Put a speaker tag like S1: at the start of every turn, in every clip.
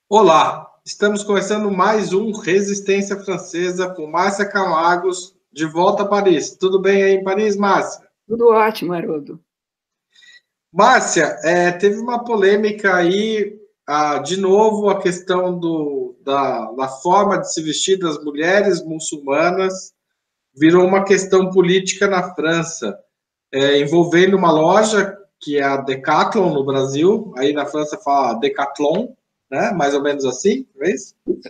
S1: Olá, estamos começando mais um Resistência Francesa com Márcia Camargos, de volta a Paris. Tudo bem aí em Paris, Márcia?
S2: Tudo ótimo, Haroldo.
S1: Márcia, teve uma polêmica aí, de novo, a questão da forma de se vestir das mulheres muçulmanas virou uma questão política na França, envolvendo uma loja que é a Decathlon no Brasil, aí na França fala Decathlon, né? Mais ou menos assim, não é isso?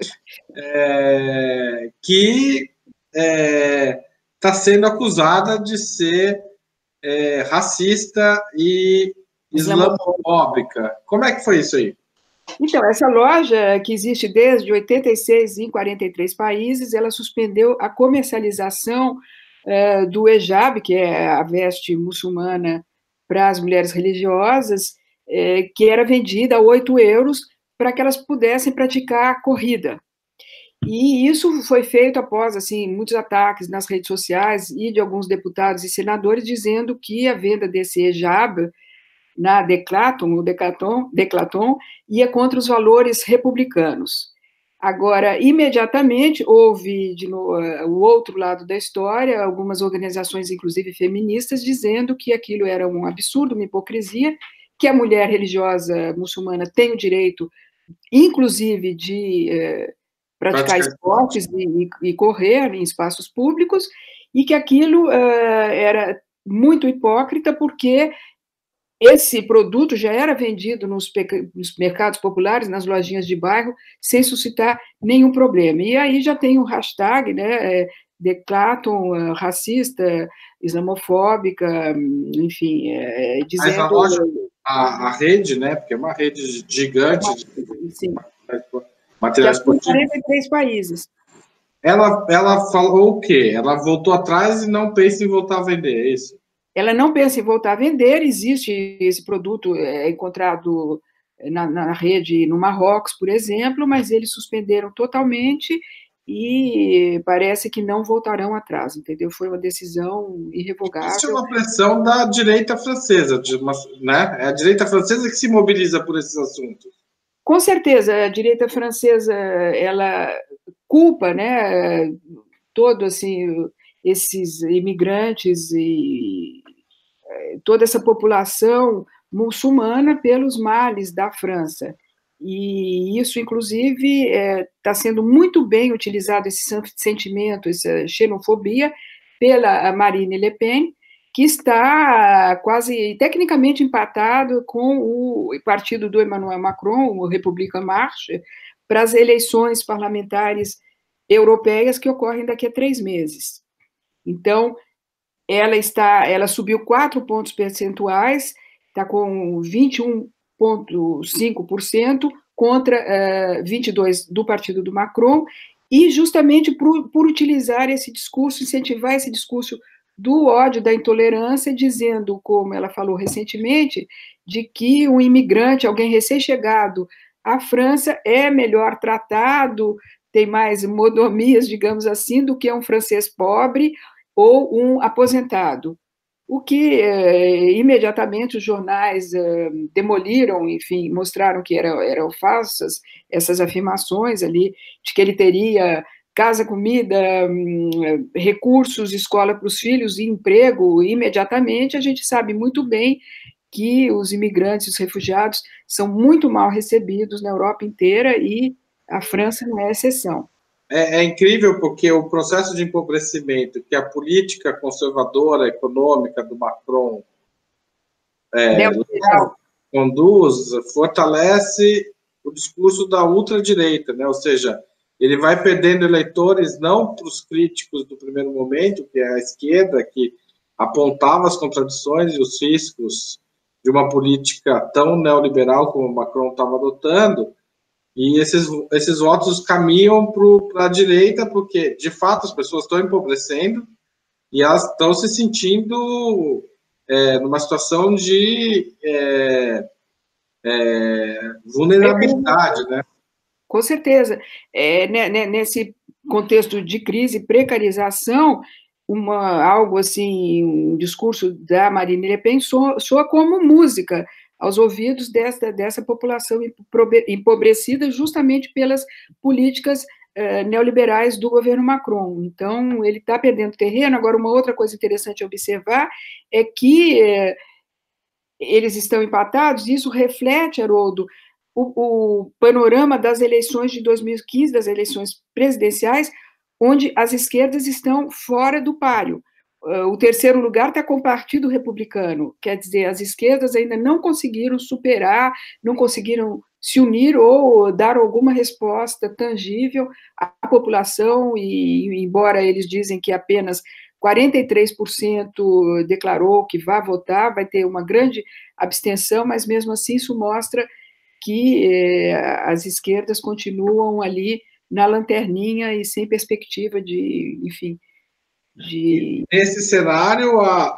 S1: Que está sendo acusada de ser racista e
S2: Islamofóbico.
S1: islamofóbica. Como é que foi isso aí?
S2: Então, essa loja, que existe desde 86 em 43 países, ela suspendeu a comercialização do hijab, que é a veste muçulmana para as mulheres religiosas, que era vendida a 8 euros para que elas pudessem praticar a corrida. E isso foi feito após assim muitos ataques nas redes sociais e de alguns deputados e senadores dizendo que a venda desse hijab na Decathlon, ia contra os valores republicanos. Agora, imediatamente, houve o outro lado da história, algumas organizações, inclusive feministas, dizendo que aquilo era um absurdo, uma hipocrisia, que a mulher religiosa muçulmana tem o direito, inclusive, de praticar esportes e correr em espaços públicos, e que aquilo era muito hipócrita, porque esse produto já era vendido nos mercados populares, nas lojinhas de bairro, sem suscitar nenhum problema. E aí já tem o hashtag, né, Decathlon racista, islamofóbica, enfim,
S1: Mas a
S2: dizendo...
S1: loja, a rede, né? Porque é uma rede gigante de
S2: Sim, que
S1: material
S2: atua em
S1: esportivo.
S2: 43 países.
S1: Ela falou o quê? Ela voltou atrás e não pensa em voltar a vender, é isso?
S2: Ela não pensa em voltar a vender, existe esse produto encontrado na rede no Marrocos, por exemplo, mas eles suspenderam totalmente e parece que não voltarão atrás, entendeu? Foi uma decisão
S1: Isso é
S2: irrevogável.
S1: uma pressão da direita francesa, né? É a direita francesa que se mobiliza por esses assuntos.
S2: Com certeza, a direita francesa, ela culpa, né, todo assim esses imigrantes e toda essa população muçulmana pelos males da França. E isso, inclusive, está sendo muito bem utilizado, esse sentimento, essa xenofobia, pela Marine Le Pen, que está quase tecnicamente empatado com o partido do Emmanuel Macron, o République En Marche, para as eleições parlamentares europeias que ocorrem daqui a 3 meses. Então, ela subiu 4 pontos percentuais, está com 21,5% contra 22% do partido do Macron, e justamente por utilizar esse discurso, incentivar esse discurso do ódio, da intolerância, dizendo, como ela falou recentemente, de que um imigrante, alguém recém-chegado à França, é melhor tratado, tem mais mordomias, digamos assim, do que um francês pobre ou um aposentado. O que imediatamente os jornais demoliram, enfim, mostraram que eram falsas essas afirmações ali, de que ele teria casa, comida, recursos, escola para os filhos e emprego imediatamente. A gente sabe muito bem que os imigrantes, os refugiados, são muito mal recebidos na Europa inteira e a França não é exceção.
S1: É incrível porque o processo de empobrecimento que a política conservadora econômica do Macron conduz fortalece o discurso da ultradireita, né? Ou seja, ele vai perdendo eleitores não para os críticos do primeiro momento, que é a esquerda, que apontava as contradições e os riscos de uma política tão neoliberal como o Macron estava adotando, e esses votos caminham para a direita, porque, de fato, as pessoas estão empobrecendo e elas estão se sentindo numa situação de vulnerabilidade, né?
S2: Com certeza. Nesse contexto de crise e precarização, algo assim, um discurso da Marine Le Pen soa como música, aos ouvidos dessa população empobrecida justamente pelas políticas neoliberais do governo Macron. Então, ele está perdendo terreno. Agora, uma outra coisa interessante a observar é que eles estão empatados, e isso reflete, Haroldo, o panorama das eleições de 2015, das eleições presidenciais, onde as esquerdas estão fora do páreo. O terceiro lugar está com o Partido Republicano, quer dizer, as esquerdas ainda não conseguiram superar, não conseguiram se unir ou dar alguma resposta tangível à população, e embora eles dizem que apenas 43% declarou que vai votar, vai ter uma grande abstenção, mas mesmo assim isso mostra que as esquerdas continuam ali na lanterninha e sem perspectiva de, enfim, de...
S1: Nesse cenário,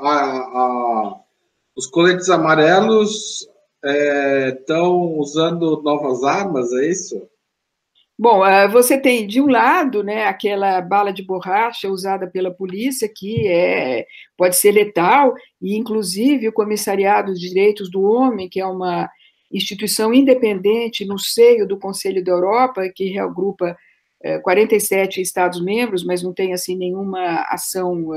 S1: os coletes amarelos estão usando novas armas, é isso?
S2: Bom, você tem, de um lado, né, aquela bala de borracha usada pela polícia, que pode ser letal, e, inclusive, o Comissariado de Direitos do Homem, que é uma instituição independente no seio do Conselho da Europa, que reagrupa 47 Estados-membros, mas não tem, assim, nenhuma ação...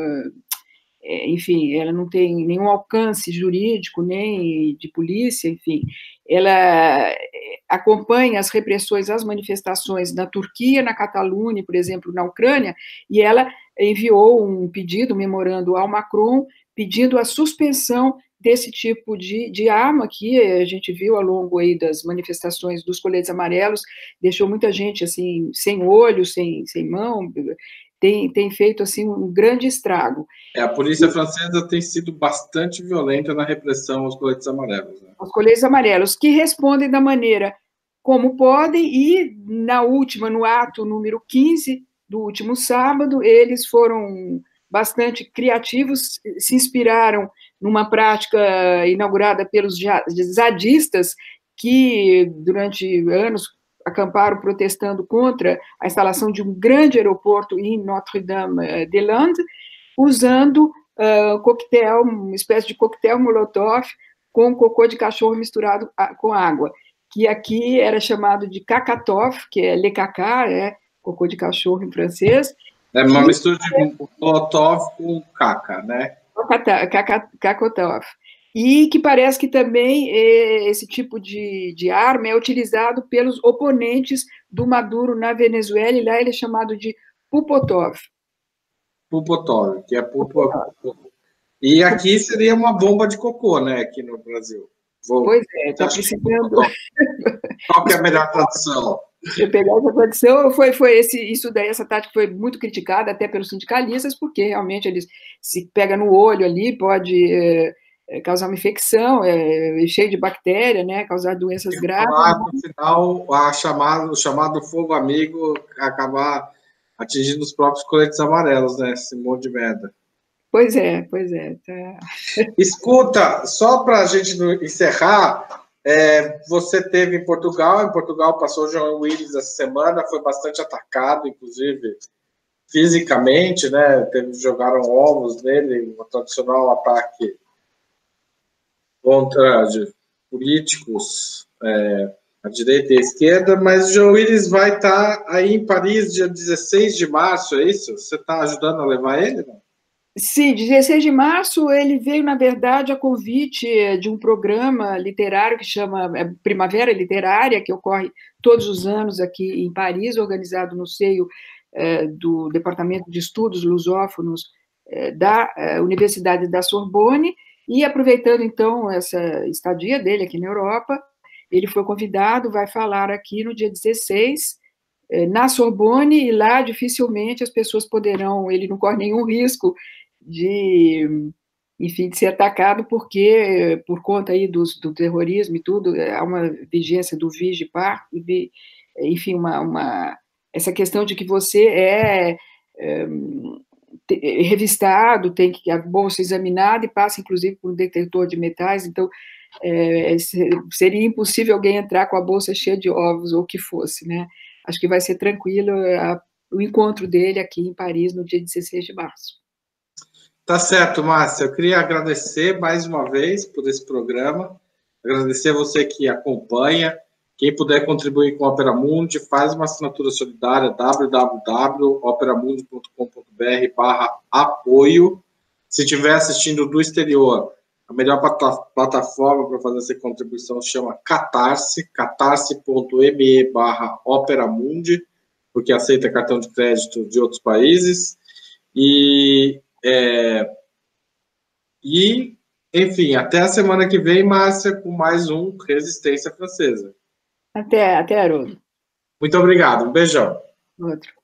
S2: enfim, ela não tem nenhum alcance jurídico, nem de polícia, enfim, ela acompanha as repressões às manifestações na Turquia, na Catalunha, por exemplo, na Ucrânia, e ela enviou um pedido, um memorando ao Macron, pedindo a suspensão desse tipo de arma que a gente viu ao longo aí das manifestações dos coletes amarelos, deixou muita gente assim sem olho, sem mão, tem feito assim um grande estrago.
S1: A polícia francesa tem sido bastante violenta na repressão aos coletes amarelos. Né?
S2: Os coletes amarelos, que respondem da maneira como podem, e no ato número 15 do último sábado, eles foram bastante criativos, se inspiraram numa prática inaugurada pelos zadistas, que durante anos acamparam protestando contra a instalação de um grande aeroporto em Notre-Dame-des-Landes, usando coquetel, uma espécie de coquetel molotov com cocô de cachorro misturado com água, que aqui era chamado de kakatov, que é le caca, cocô de cachorro em francês.
S1: É uma mistura de molotov com caca, né?
S2: Kakatov. E que parece que também esse tipo de arma é utilizado pelos oponentes do Maduro na Venezuela, e lá ele é chamado de Pupotov.
S1: Pupotov, que é Pupotov. E aqui seria uma bomba de cocô, né, aqui no Brasil.
S2: Pois é, está precisando...
S1: Qual que é a melhor tradução?
S2: Eu pegar essa tradução, essa tática foi muito criticada até pelos sindicalistas, porque realmente eles se pega no olho ali, pode causar uma infecção, cheio de bactéria, né, causar doenças graves.
S1: No final, o chamado fogo amigo acabar atingindo os próprios coletes amarelos, né, esse monte de merda.
S2: Pois é. Tá.
S1: Escuta, só para a gente encerrar, você teve em Portugal passou o João Willis essa semana, foi bastante atacado, inclusive fisicamente, né? Jogaram ovos nele, um tradicional ataque contra políticos à direita e à esquerda, mas o João Willis vai estar aí em Paris dia 16 de março, é isso? Você está ajudando a levar ele, não?
S2: Sim, 16 de março ele veio, na verdade, a convite de um programa literário que chama Primavera Literária, que ocorre todos os anos aqui em Paris, organizado no seio do Departamento de Estudos Lusófonos da Universidade da Sorbonne, e aproveitando, então, essa estadia dele aqui na Europa, ele foi convidado, vai falar aqui no dia 16, na Sorbonne, e lá dificilmente as pessoas poderão, ele não corre nenhum risco de, enfim, de ser atacado, porque, por conta aí do terrorismo e tudo, há uma vigência do Vigipar, enfim, essa questão de que você é revistado, tem que a bolsa examinada e passa, inclusive, por um detector de metais, então seria impossível alguém entrar com a bolsa cheia de ovos, ou o que fosse, né? Acho que vai ser tranquilo o encontro dele aqui em Paris no dia 16 de março.
S1: Tá certo, Márcia. Eu queria agradecer mais uma vez por esse programa. Agradecer a você que acompanha. Quem puder contribuir com a Opera Mundi, faz uma assinatura solidária, www.operamundi.com.br/apoio. Se estiver assistindo do exterior, a melhor plataforma para fazer essa contribuição se chama Catarse, catarse.me/operamundi, porque aceita cartão de crédito de outros países. Enfim, até a semana que vem, Márcia, com mais um Resistência Francesa.
S2: Até, Haroldo.
S1: Muito obrigado, um beijão.
S2: Outro.